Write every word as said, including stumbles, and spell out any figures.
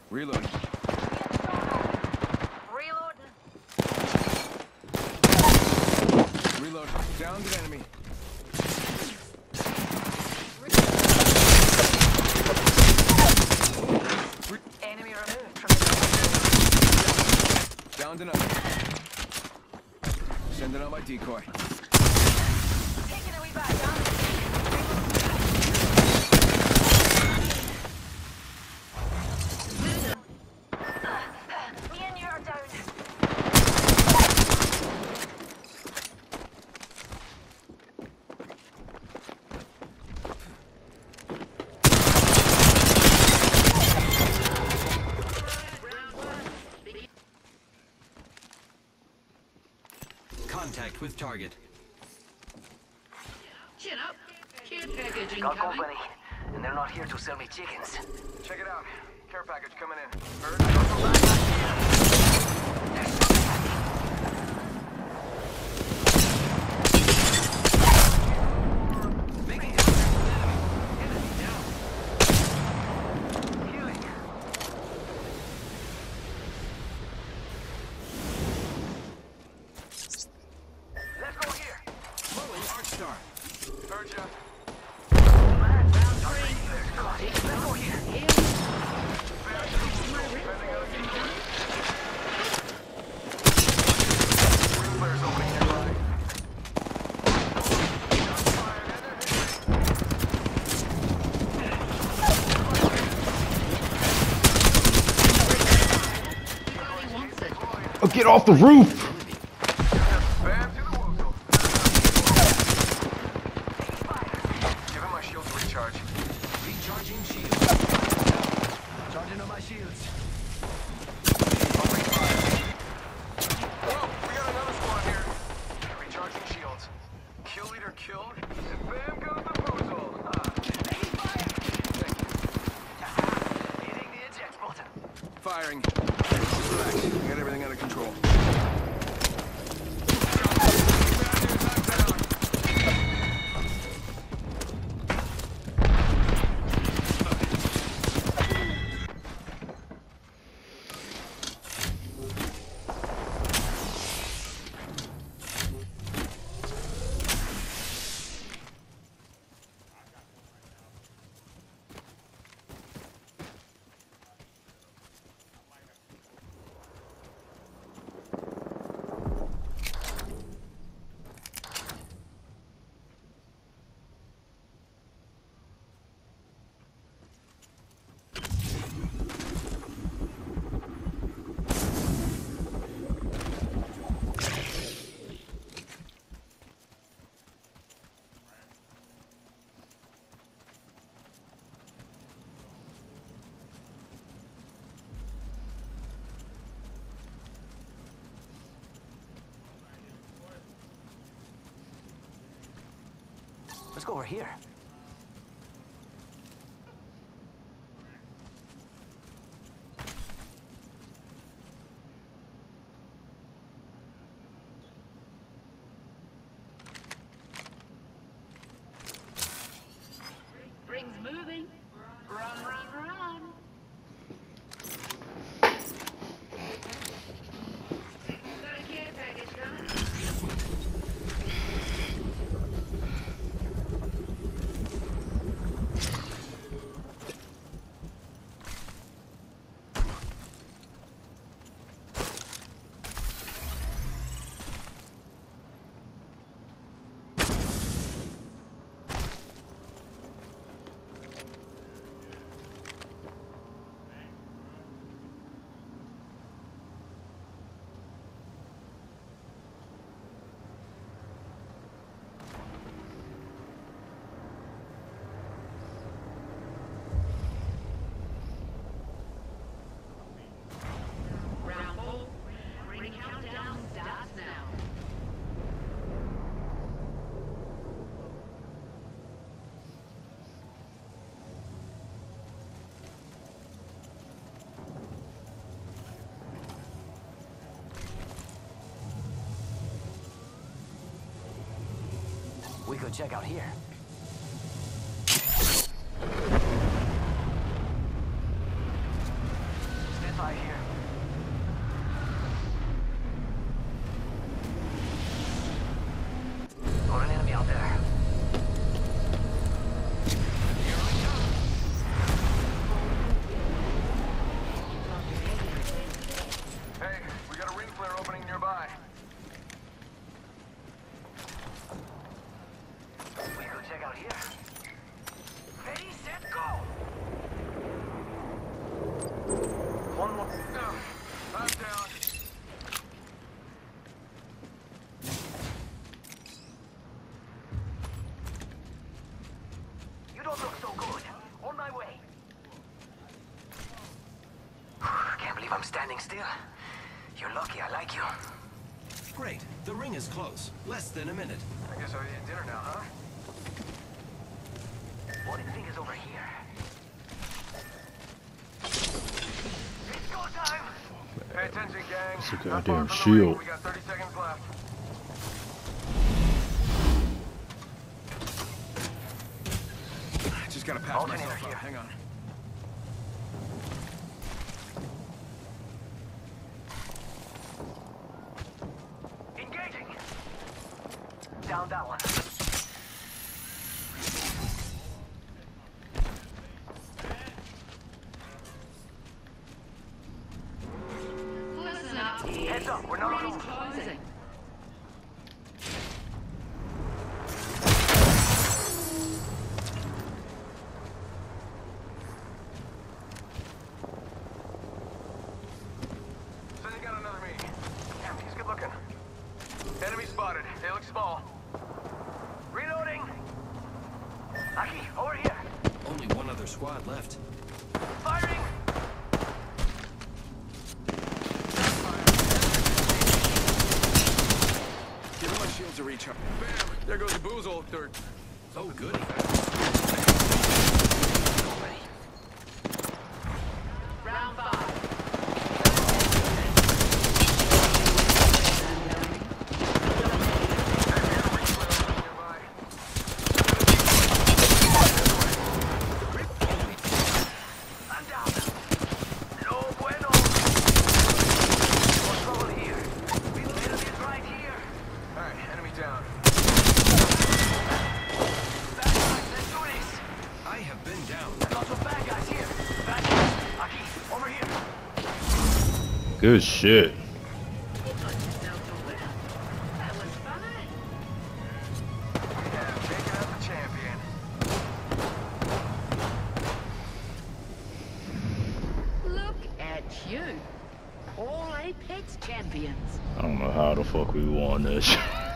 Reloading. Reloading. Reload. Downed an enemy. Enemy removed from the Downed another. Sending out my decoy. taking a wee back down. Me and you are down. Contact with target. Chin up. Care package Got incoming. company, and they're not here to sell me chickens. Check it out. Care package coming in. Making contact with enemy. Enemy down. Healing. Let's go here. Throwing arc star. Heard ya. Round three. Let's go here. Flares opening nearby. Everybody wants it. Oh, get off the roof! Bam to the woozle. Give him my shield to recharge. Recharging shield. Charging on my shields. Opening fire. Whoa, we got another squad here. Recharging shields. Kill leader killed, and bam goes the woozle. Ah. Taking fire. Thank you. Hitting the eject button. Firing. Relax. We got everything under control. Let's go over here. Rings moving. Run, run, run. Got a care package coming. Round four. Ring countdown starts now. We could check out here. here. Ready, set, go! One more. No, I'm down. You don't look so good. On my way. Can't believe I'm standing still. You're lucky I like you. Great. The ring is close. Less than a minute. I guess I'll eat dinner now, huh? What do you think is over here? It's go time! Pay attention, gang. It's a Not far goddamn from the shield. ring. We got thirty seconds left. I just gotta pass Alternator myself here. up. Hang on. Engaging! Down that one. Listen up. Heads up, we're not on Ring's over. closing. So they got another me. Damn, he's good looking. Enemy spotted. They look small. Reloading! Aki, over here! Only one other squad left. Firing! Give my shields a recharge. Bam! There goes the booze old third. Oh, goody. Round five. Nearby. I'm down! No bueno! More trouble here. Reloading is right here! Alright, enemy down. Bad guys, let's do this! I have been down. Lots of bad guys here! Bad guys! Aki, over here! Good shit. You got yourself a winner. That was fun. Yeah, taking out the champion. Look at you. All Apex champions. I don't know how the fuck we won this.